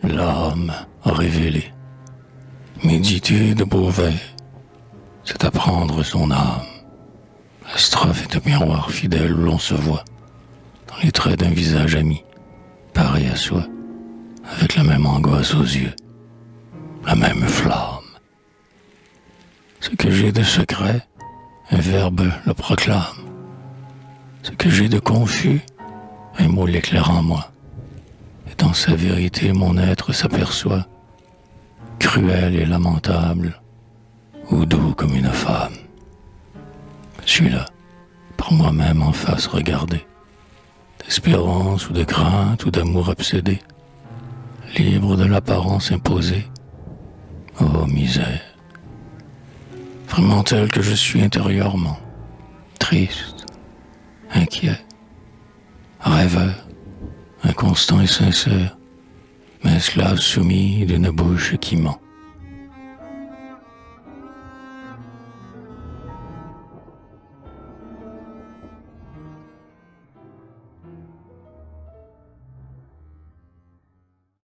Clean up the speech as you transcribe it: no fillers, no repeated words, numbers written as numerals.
L'âme révélée. Méditer de Beauvais, c'est apprendre son âme. La strophe est un miroir fidèle où l'on se voit, dans les traits d'un visage ami, pareil à soi, avec la même angoisse aux yeux, la même flamme. Ce que j'ai de secret, un verbe le proclame. Ce que j'ai de confus, un mot l'éclaire en moi. Et dans sa vérité, mon être s'aperçoit, cruel et lamentable, ou doux comme une femme. Je suis là, par moi-même en face regardé, d'espérance ou de crainte ou d'amour obsédé, libre de l'apparence imposée. Oh misère, vraiment tel que je suis intérieurement, triste, inquiet, rêveur, inconstant et sincère, mais esclave soumis d'une bouche qui ment.